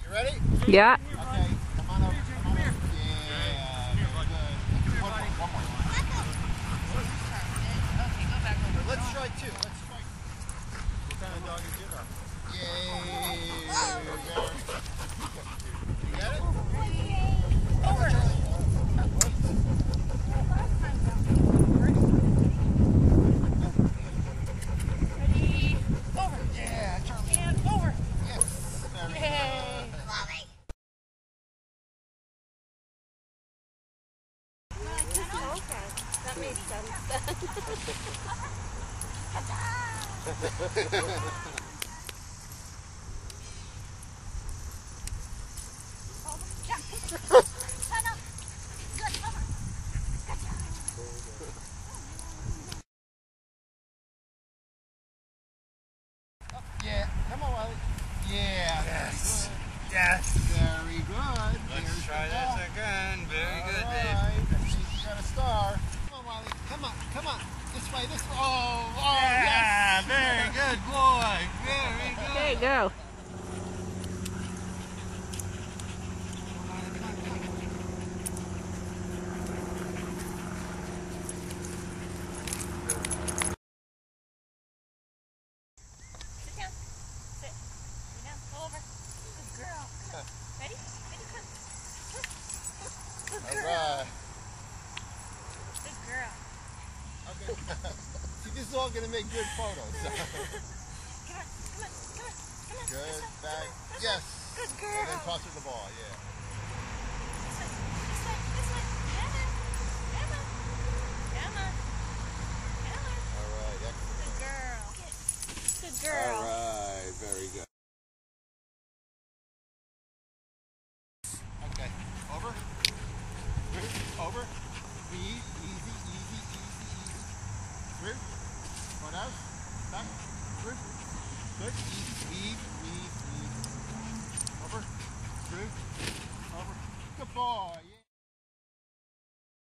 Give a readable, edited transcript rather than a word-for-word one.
You ready? Yeah. Okay, come on over. Come on over. Yeah, very good. One more. Okay, go back over. Let's try two. Let's try. What kind of dog is your dog? Yay. You got it? Over. Ready? Over. Yeah, Charlie. And over. Yes. Very good. Okay, that makes sense. Yeah, come on, Wiley. Yeah. Yes. Yes. Very good. Let's try this again. Very good, All babe. right. You got a star. Come on, Wiley. Come on. Come on. This way. This way. Oh, Yeah, yes. very good boy. Very good. There you go. All right. Good girl. Okay. See, this is all going to make good photos. Come on. Good. Back. Yes. Good girl. And then toss her the ball. Yeah. This way. Come on. All right. Excellent. Good girl. All right. Very good. Okay. Over. Over. Speed. Easy. Through. One out. Back. Through. Good. Easy. Speed. Over. Through. Over. Good boy.